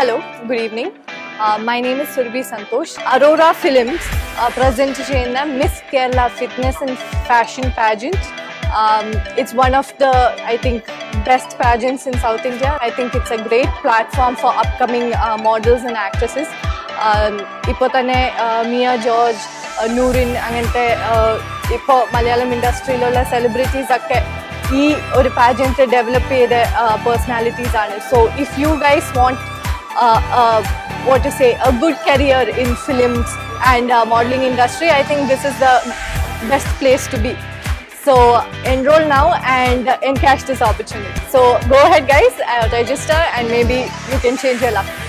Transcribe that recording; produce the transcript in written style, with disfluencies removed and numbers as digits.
Hello, good evening. My name is Surbi Santosh. Aurora Films present cheyna Miss Kerala Fitness and Fashion Pageant. It's one of the, I think, best pageants in South India. I think it's a great platform for upcoming models and actresses. Ipo thane Mia George, Noorin angante ipo Malayalam industry lolla celebrities akke ee oru pageant develop cheyda personalities aanu. So if you guys want what to say, a good career in films and modeling industry, I think this is the best place to be. So enroll now and encash this opportunity. So go ahead guys, register and maybe you can change your luck.